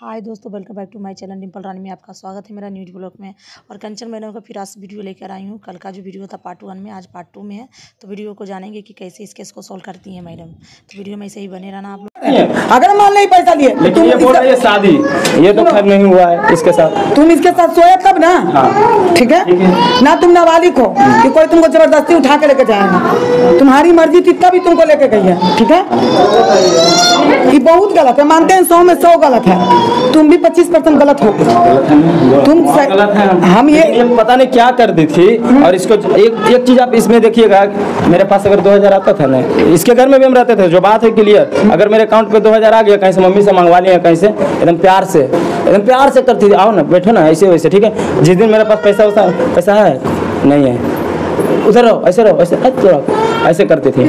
हाय दोस्तों, welcome back to my channel Dimple Rani में आपका स्वागत है मेरा न्यूज ब्लॉग में। और कंचन मैडम का फिर आज वीडियो लेकर आई हूँ। कल का जो वीडियो था पार्ट 1 में, आज पार्ट 2 में है, तो वीडियो को जानेंगे कि कैसे इस केस को सॉल्व करती हैं मैडम। तो वीडियो में ऐसे ही बने रहना आप लोग। अगर मान नहीं पैसा लिए लेकिन ये बोल रही है शादी, ये तो खैर नहीं हुआ है इसके साथ। तुम इसके साथ सोए तब ना, ठीक है ना, तुम नाबालिग हो कि कोई तुमको जबरदस्ती उठा के लेके जाएगा। तुम्हारी मर्जी थी तभी तुमको लेके गई है, ठीक है। ये बहुत गलत है, मानते हैं 100 में 100 गलत है। तुम भी 25% गलत हो। तुम गलत है। हम ये पता नहीं क्या कर दी थी। और इसको एक चीज आप इसमें देखिएगा, मेरे पास अगर 2000 आता था ना, इसके घर में भी हम रहते थे, जो बात है क्लियर। अगर मेरे अकाउंट पे 2000 आ गया, कहीं से मम्मी से मंगवा लिया, कहीं से एकदम प्यार से करती थी, आओ ना बैठो ना, ऐसे वैसे, ठीक है। जिस दिन मेरे पास पैसा है नहीं है, उधर रहो, ऐसे रहो, ऐसे करती थी।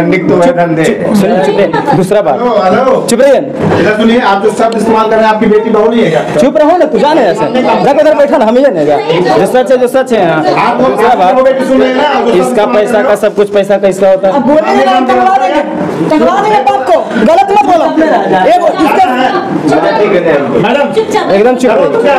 दूसरा बात, चुप रहिए, सुनिए, आप जो शब्द इस्तेमाल कर रहे हैं, आपकी बेटी बहू नहीं है क्या? चुप रहो ना, तू जाने ऐसे उधर बैठा ना, हम ही जानेगा जो सच है। दूसरा बात, इसका पैसा का सब कुछ पैसा का इसका होता है। गलत मत बोलो, एकदम चुप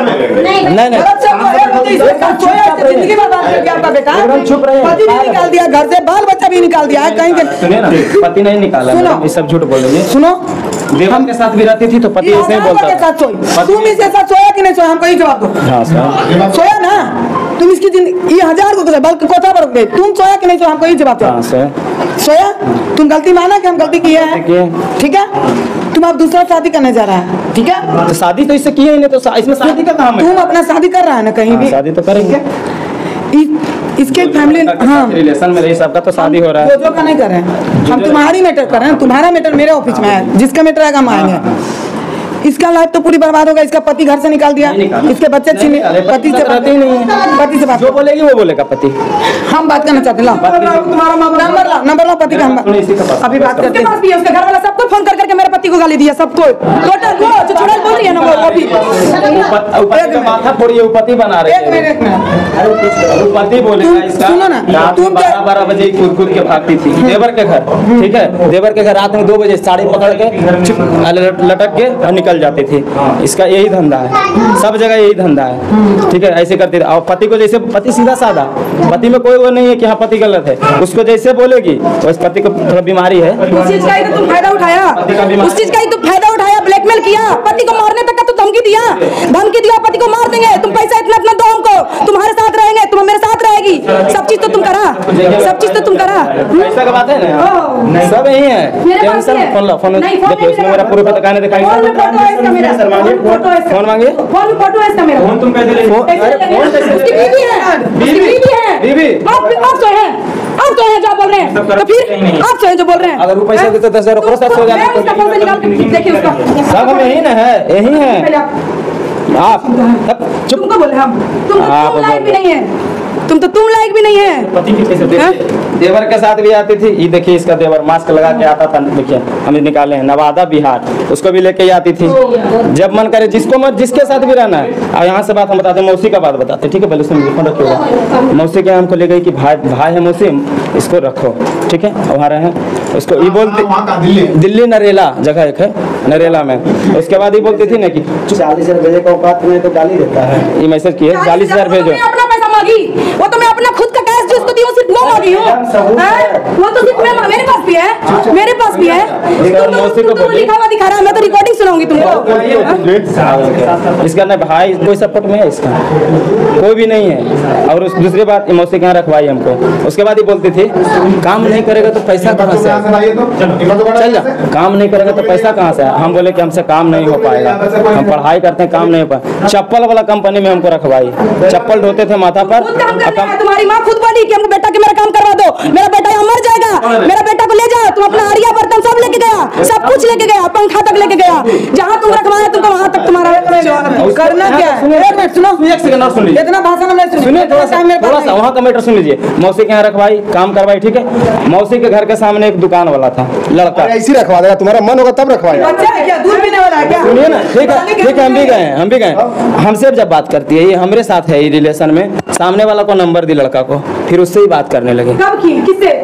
चुप रहे। पति भी निकाल दिया घर से, बाल बच्चा भी निकाल दिया है कहीं के। सुनिए ना, पति नहीं निकाला, ये सब झूठ बोल रही है। सुनो, देवर के साथ भी रहती थी तो पति ऐसे ही बोलता था। तुम इसके साथ सोया कि नहीं सोया, हमको ये जवाब दो। हाँ सर, सोया ना, तुम इसकी जिंदगी 1000 को बल्कि कोठा पर गए, तुम सोया कि नहीं सोया, हमको ये जवाब दो। हाँ सर, सोया, तुम गलती माना कि हम गलती किए हैं, ठीक है। तुम अब दूसरा शादी करने जा रहा है, ठीक है। तो शादी तो इससे की है नहीं, तो इसमें शादी का काम है। तुम अपना शादी कर रहा है ना कहीं भी, शादी तो करेंगे। इसके फैमिली, हाँ, रिलेशन में रही सबका तो शादी हो रहा है। जो का नहीं कर रहे हैं हम, तुम्हारी मैटर कर रहे हैं। तुम्हारा मैटर मेरे ऑफिस में है, जिसका मैटर आएगा हम आएंगे। इसका लाइफ तो पूरी बर्बाद होगा। इसका पति घर से निकाल दिया, इसके बच्चे छीने, पति से बात ही नहीं है। पति से बात जो बोलेगी वो बोलेगा पति। हम बात करना चाहते हैं, तुम्हारा नंबर ला पति का, हम अभी बात करते हैं। उसके घर वाला सबको फोन कर करके मेरे पति को गाली दिया, सबको टोटल जो छोड़ा बोल रही है ना वो भी माथा फोड़िए, वो पति बना रहे हैं। एक मिनट, पति बोलेगा इसका। सुनो ना, तुम 12 बजे कूद के भागती थी देवर के घर, ठीक है। देवर के घर रात में 2 बजे साड़ी पकड़ के लटक के और निकल जाती थी। इसका यही धंधा है, सब जगह यही धंधा है, ठीक है। ऐसे करती थी। और पति को जैसे, पति सीधा साधा, पति में कोई वो नहीं है कि हाँ पति गलत है। उसको जैसे बोलेगी, उस पति को थोड़ा बीमारी है, उस चीज का ही तो तुम फायदा उठाया, उस चीज का ही तो फायदा उठाया, ब्लैकमेल किया, पति को मारने तक का तो धमकी दिया, पति को मार देंगे, तुम पैसा इतना दो हमको, तुम्हारे साथ रहेंगे, तुम मेरे साथ रहेगी, सब चीज तो तुम करा, सब चीज तो तुम करा। पैसा का बात है ना, सब यही है। टेंशन फोन देखिए, उसमें मेरा पूरे पता कहने दिखाई, फोन मांगिए, फोटो है इसका मेरा, फोन तुम कैसे ले, उसकी बीवी है, बीवी आप सोए हैं, आप सोए हैं जो बोल रहे हैं, तो फिर आप सोए जो बोल रहे हैं। अगर वो पैसा देते 10,000 प्रोसेस हो जाता। उसका फोन से निकाल के देखिए उसका, सब हम यही ना है, यही है। आप चुप, तुमको बोले हम, तुम लायक भी नहीं है, तुम लायक भी नहीं है। पति की कैसे देवर के साथ भी आती थी। ये देखिए, इसका देवर मास्क लगा के आता था, देखिए हमें निकाले हैं नवादा बिहार, उसको भी लेके आती थी। जब मन करे जिसको मत, जिसके साथ भी रहना है। और यहाँ से बात हम बताते हैं, मौसी का बात बताते हैं, ठीक है। पहले उसमें फोन रखिएगा। मौसी के हमको ले गई कि भाई है मौसी, इसको रखो, ठीक है। वहाँ रहे उसको, ये बोलती दिल्ली नरेला जगह एक है, नरेला में। उसके बाद ये बोलती थी ना कि 40,000 भेजे का औकात में तो गाली देता है। ये मैसेज किए 40,000 भेजो, वो तो मैं अपना खुद का कैश जिसको दी सिर्फ वो मांगी हूँ, वो तो सिर्फ मेरे पास भी है, मेरे पास भी है। तुम लिखा हुआ दिखा रहा है, मैं तो रिकॉर्डिंग सुनाऊंगी तुमको। इसका ना भाई कोई सपोर्ट में है, इसका कोई भी नहीं है। और दूसरी बात, मौसी के यहाँ रखवाई हमको। उसके बाद ही बोलती थी काम नहीं करेगा तो पैसा कहाँ से, चल जा, काम नहीं करेगा तो पैसा कहाँ से। हम बोले कि हमसे काम नहीं हो पाएगा, हम पढ़ाई करते हैं, काम नहीं हो पाएगा। चप्पल वाला कंपनी में हमको रखवाई, चप्पल ढोते थे माथा पर। तुम्हारी माँ खुद बोली कि हमको बेटा के मेरा काम करवा दो, मेरा बेटा यहाँ मर जाएगा, मेरा बेटा को ले जाओ। तुम अपना आरिया बर्तन सब लेके गया, सब कुछ लेके गया, पंखा तक लेके गया, जहाँ तुम रखवाया तुमको वहाँ तक तुम्हारा करना क्या है। एक मिनट सुनो, एक सेकंड और सुन लीजिए, इतना भाषण में सुनिए, थोड़ा सा वहाँ का मैटर सुन लीजिए। मौसी के यहाँ रखवाई, काम करवाई, ठीक है। मौसी के घर के सामने एक दुकान वाला था लड़का, ऐसी रखवा देगा, तुम्हारा मन होगा तब रखवाएगा। दूध पीने वाला है क्या? सुनिए ना, ठीक है, हम भी गए। हमसे जब बात करती है, ये हमारे साथ है, ये रिलेशन में, सामने वाला को नंबर दी लड़का को, फिर उससे ही बात करने लगे। कब की, किससे?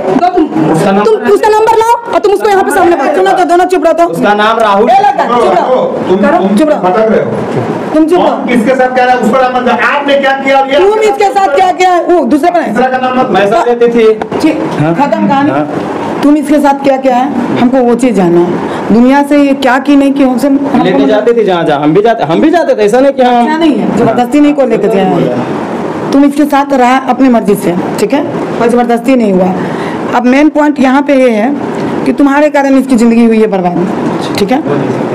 तुम उसका नंबर लाओ और तुम उसको यहाँ पे सामने बात सुनो तो दोनों चुप रहो। उसका नाम राहुल। चुप रहो भटक रहे हो। तुम चुप रहो। किसके साथ कह रहा है? उस पर आपने क्या किया? तुम इसके साथ क्या किया? वो दूसरे पर दूसरा का नाम मत मैसेज देती थी। खत्म कहानी। तुम इसके साथ क्या क्या है हमको वो चीज जानना है। दुनिया से ये क्या की नहीं की हमसे लेके जाते थे जहाँ जहाँ हम भी जाते थे। ऐसा नहीं कि क्या नहीं है, जबरदस्ती नहीं को लेकर जाए। तुम इसके साथ रहा अपनी मर्जी से, ठीक है, कोई जबरदस्ती नहीं हुआ। अब मेन पॉइंट यहाँ पे ये है कि तुम्हारे कारण इसकी जिंदगी हुई है बर्बाद, ठीक है।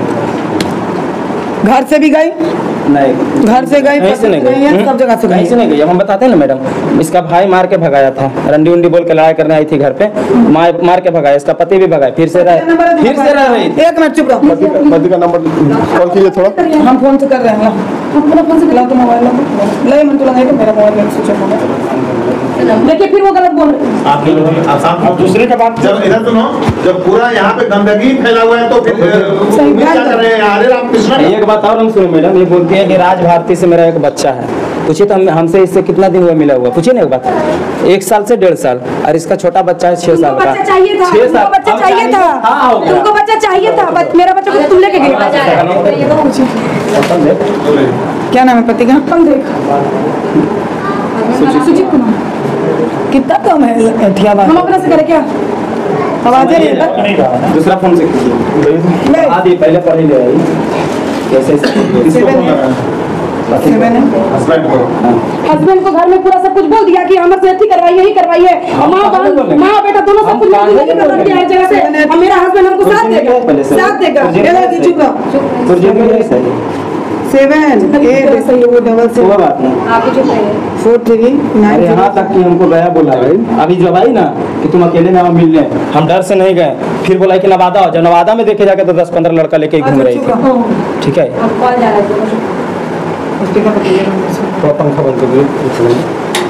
घर से भी गई नहीं, घर से गई, कहीं से नहीं गई, सब जगह से कहीं गई। से नहीं गई। अब हम बताते हैं ना मैडम, इसका भाई मार के भगाया था, रंडी उंडी बोल के लड़ाई करने आई थी घर पे, मार के भगाया। इसका पति भी भगाया, फिर से रह रही। एक मिनट चुप रहो। पति का नंबर कॉल कीजिए थोड़ा। हम फोन से कर रहे हैं। अपना फोन से लाओ तो मोबाइल ले मन तो लगाएगा मेरा मोबाइल स्विच ऑफ होगा। देखिए फिर वो गलत बोल रहे। दूसरे का बात जब इधर सुनो, जब पूरा यहाँ पे गंदगी फैला हुआ है तो फिर क्या कर रहे हैं? हरे राम कृष्ण। एक बात और हम सुनो मैडम, ये बोलती है कि राज भारती से मेरा एक बच्चा है। पूछिए तो हमसे इससे कितना दिन हुआ मिला हुआ? पूछिए ना एक बात। 1 साल से 1.5 साल, और इसका छोटा बच्चा है 6 साल का। 6 साल बच्चा चाहिए था, तुमको बच्चा चाहिए था। मेरा बच्चा को तुम लेके गए। क्या नाम है पति का? सुजीत कुमार। कितना कम है ठिया बात। हम अपने से करें क्या? आवाज है दूसरा फोन से कीजिए। आदि पहले पढ़ ले आई कैसे हस्बैंड को घर में पूरा सब कुछ बोल दिया कि हमसे अच्छी करवाई यही करवाई है, और माँ बेटा दोनों सब कुछ कर दिया है जगह से। और मेरा हस्बैंड हमको साथ देगा, साथ देगा। चुप रहो। 7 8 सही वो डबल से बात नहीं। 4 3 9 यहाँ तक कि हमको गया बोला है अभी जब आई ना कि तुम अकेले में मिलने, हम डर से नहीं गए। फिर बोला कि नवादा हो जाओ। नवादा में देखे जाके तो 10-15 लड़का लेके घूम रही थी, ठीक है। तो पंखा बंद कर दीजिए।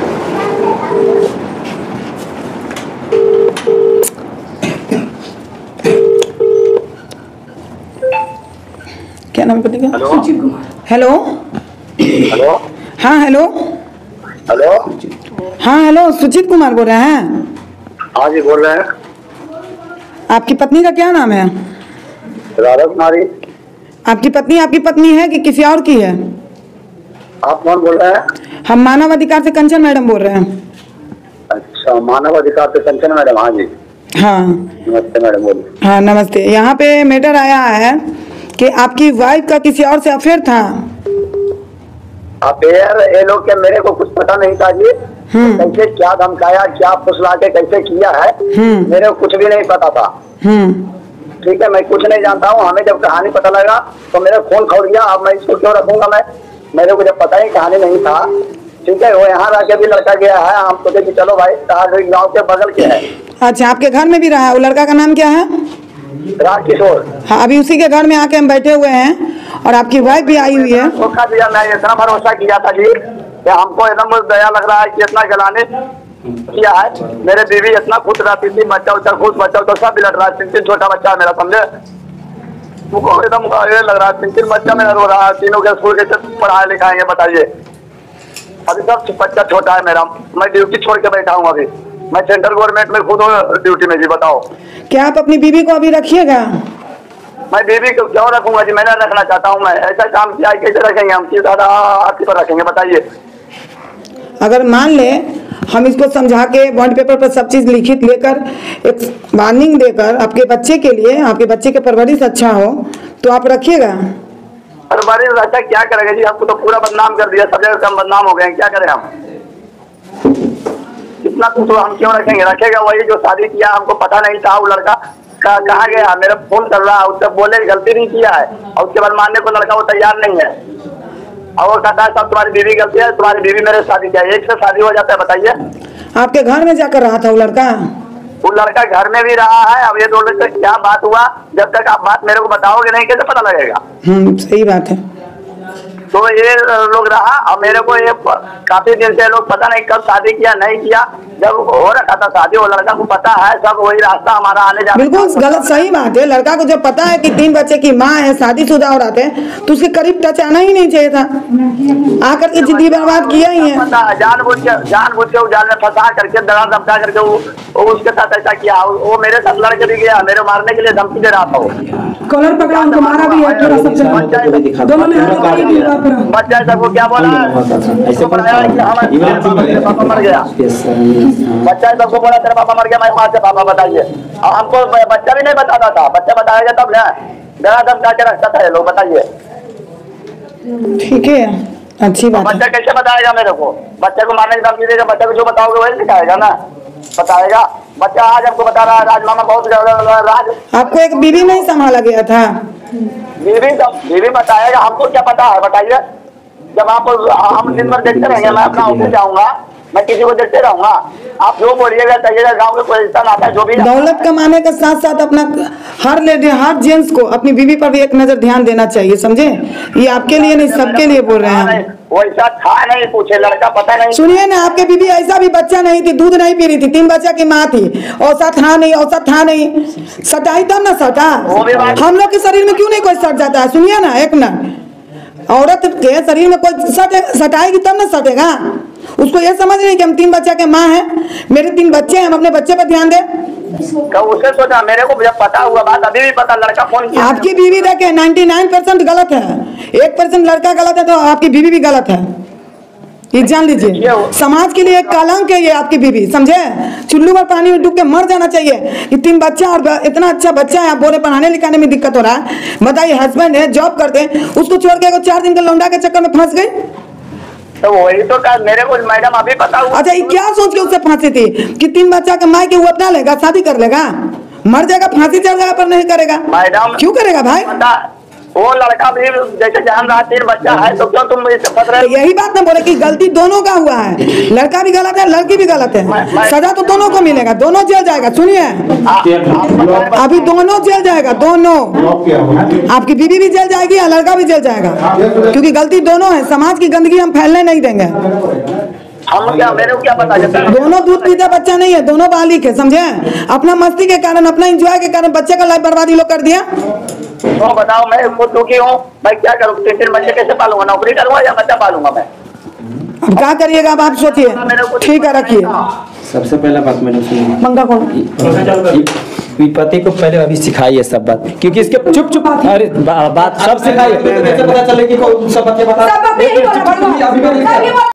क्या नाम पति का? सुजीत कुमार। Hello hello. हाँ हेलो। हेलो। हाँ हेलो, सुजीत कुमार बोल रहे हैं? हाँ जी बोल रहे हैं। आपकी पत्नी का क्या नाम है? राधा कुमारी। आपकी पत्नी है कि किसी और की है? आप कौन बोल रहे हैं? हम मानव अधिकार से कंचन मैडम बोल रहे हैं। अच्छा, मानव अधिकार से कंचन मैडम। हाँ जी, हाँ नमस्ते मैडम, बोलिए। हाँ नमस्ते। यहाँ पे मैटर आया है कि आपकी वाइफ का किसी और से अफेयर था। अफेयर ये लोग क्या, मेरे को कुछ पता नहीं था जी। कैसे क्या धमकाया, क्या फुसला के कैसे किया है, मेरे को कुछ भी नहीं पता था। ठीक है, मैं कुछ नहीं जानता हूँ। हमें जब कहानी पता लगा तो मेरा फोन खोल दिया। अब मैं इसको क्यों रखूंगा? मैं मेरे को जब पता ही कहानी नहीं था, ठीक है। वो यहाँ रह के भी लड़का गया है, हम सोचे कि चलो भाई गाँव के बगल के है। अच्छा, आपके घर में भी रहा है वो लड़का? का नाम क्या है? राजकिशोर। हाँ, अभी उसी के घर में आके हम बैठे हुए हैं और आपकी वाइफ भी आई हुई है। धोखा दिया, मैं इतना भरोसा किया था जी कि हमको एकदम दया लग रहा है कि इतना जलाने किया है। मेरे बीवी इतना खुश रहती थी, बच्चा उच्चा खुश, बच्चा उच्चा सब लड़ रहा है। 3 छोटा बच्चा है मेरा, समझे? मुझको एकदम ये लग रहा है 3 बच्चा मेरा रो रहा है। तीनों के स्कूल के पढ़ाए लिखाएंगे, बताइए। अभी सब बच्चा छोटा है मेरा। मैं ड्यूटी छोड़ के बैठा हूँ अभी। मैं सेंट्रल गवर्नमेंट में खुद हूँ ड्यूटी में जी। बताओ, क्या आप अपनी बीवी को अभी रखिएगा? मैं बीवी को क्यों रखूंगा जी? मैं नहीं रखना चाहता हूँ। मैं ऐसा काम किया है, कैसे रखेंगे हम? किस आदमी पर रखेंगे, बताइए। अगर मान ले हम इसको समझा के बॉन्ड पेपर पर सब चीज लिखित लेकर एक वार्निंग देकर आपके बच्चे के लिए, आपके बच्चे के परवरिश अच्छा हो तो आप रखिएगा? परवरिश अच्छा क्या करेंगे जी? आपको तो पूरा बदनाम कर दिया, सब जगह हम बदनाम हो गए। क्या करें हम? इतना कुछ हम क्यों रखेंगे? रखेगा वही जो शादी किया। हमको पता नहीं था वो लड़का कहाँ गया। मेरा फोन कर रहा है, उससे बोले गलती नहीं किया है, और उसके बाद मानने को लड़का वो तैयार नहीं है। और वो कहता है सब तुम्हारी बीवी गलती है, तुम्हारी बीवी मेरे शादी किया। एक से शादी हो जाता है, बताइए। आपके घर में जाकर रहा था वो लड़का? वो लड़का घर में भी रहा है। अब ये दो लोग क्या बात हुआ, जब तक आप बात मेरे को बताओगे नहीं कैसे पता लगेगा? सही बात है। तो ये लोग रहा, और मेरे को ये काफी दिन से लोग पता नहीं कब शादी किया नहीं किया, जब हो रखा था शादी, वो लड़का को पता है सब, वही रास्ता हमारा आने जाने। बिल्कुल गलत, सही बात है। लड़का को जब पता है कि 3 बच्चे की माँ है, शादीशुदा औरत है, तो उसके करीब टच आना ही नहीं चाहिए था। आकर के जिंदगी बर्बाद किया ही है। जानबूझ के वो जाल में फंसा करके, दगा धमका करके वो उसके साथ ऐसा किया। वो मेरे साथ लड़के भी गया, मेरे मारने के लिए धमकी दे रहा था। वो कॉलर पकड़ा, उनको मारा भी है पूरा सब जगह। दोनों ने बच्चा सबको क्या बोला, पापा मर गया। बच्चा सबको बोला तेरा पापा मर गया, मैं वहां से पापा बताइए। और हमको बच्चा भी नहीं बताता था, बच्चा बताएगा तब ना, डरा धमका के रखता था ये लोग। बताइए ठीक है, अच्छी बात है। बच्चा कैसे बताएगा मेरे को? बच्चे को मारने की धमकी देगा, बच्चे को जो बताओगे वही सिखाएगा ना, बताएगा। बच्चा आज हमको बता रहा है राज मामा बहुत ज्यादा राज। आपको एक बीवी नहीं संभाला गया था? बीवी बताएगा, हमको क्या पता है? बताइए। जब आप हम दिन भर देखते रहेंगे, मैं अपना ऑफिस जाऊंगा, मैं किसी को देखते रहूंगा। आप जो बोलिएगा चाहिएगा, गाँव में कोई रिश्ता आता है जो भी। दौलत कमाने के साथ साथ अपना हर लेडी, हर जेंट्स को अपनी बीवी पर भी एक नजर ध्यान देना चाहिए, समझे? ये आपके लिए नहीं, सबके लिए बोल रहे हैं। वैसा था नहीं, पूछे लड़का पता नहीं। सुनिए ना, आपके बीवी ऐसा भी बच्चा नहीं थी, दूध नहीं पी रही थी, 3 बच्चा की माँ थी, औसत था नहीं, औसत था नहीं, सटाई तब ना सटा। हम लोग के शरीर में क्यों नहीं कोई सट जाता है? सुनिए ना, एक मिनट, औरत के शरीर में कोई सटाएगी तब ना सटेगा। उसको ये समझ नहीं कि हम 3 बच्चा के माँ हैं, मेरे 3 बच्चे हैं, हम अपने बच्चे पर ध्यान दें। उसे सोचा, मेरे को जब पता हुआ बात, अभी भी पता, लड़का फोन किया। आपकी बीवी देखे 99% गलत है, 1% लड़का गलत है, तो आपकी बीवी भी गलत है, ये जान लीजिए। समाज के लिए एक कलंक है ये आपकी बीवी, समझे? चुल्लू पर पानी में डूब के मर जाना चाहिए। ये 3 बच्चा और इतना अच्छा बच्चा है, आप बोले पढ़ाने लिखाने में दिक्कत हो रहा है। बताइए, हस्बैंड है, जॉब करते हैं, उसको छोड़ के 4 दिन के लौंडा के चक्कर में फंस गई। तो वही तो मेरे को मैडम अभी पता हुआ। अच्छा, ये क्या सोच के उससे फांसी थी कि 3 बच्चा के माँ के वो अपना लेगा, शादी कर लेगा, मर जाएगा, फांसी चढ़ जाएगा, पर नहीं करेगा। मैडम क्यों करेगा भाई? वो लड़का भी जैसे जान रहा 3 बच्चा है, तो क्यों तुम फंस रहे? यही बात ना बोले कि गलती दोनों का हुआ है, लड़का भी गलत है, लड़की भी गलत है, सजा तो दोनों को मिलेगा, दोनों जेल जाएगा। सुनिए, अभी दोनों जेल जाएगा, दोनों। आपकी बीवी भी जेल जाएगी और लड़का भी जेल जाएगा, क्योंकि गलती दोनों है। समाज की गंदगी हम फैलने नहीं देंगे। हम क्या, मेरे को क्या पता चलता? दोनों दूध पीता बच्चा नहीं है, दोनों बालिक है, समझे? अपना मस्ती के कारण, अपना एंजॉय के कारण बच्चे का लाइफ बर्बादी लोग कर दिया। तो बताओ, मैं खुद दुखी हूँ, मैं क्या करूँ? 3 बच्चे कैसे पालूंगा? नौकरी करूँगा या बच्चा पालूंगा मैं? अब क्या करिएगा, अब आप सोचिए। ठीक है, रखिए। सबसे पहला बात मैडम सुनिए, मंगा कौन पति को पहले अभी सिखाइए सब बात, क्योंकि इसके चुप चुप अरे बात सब सिखाइए, पता चले कि सब बातें बता।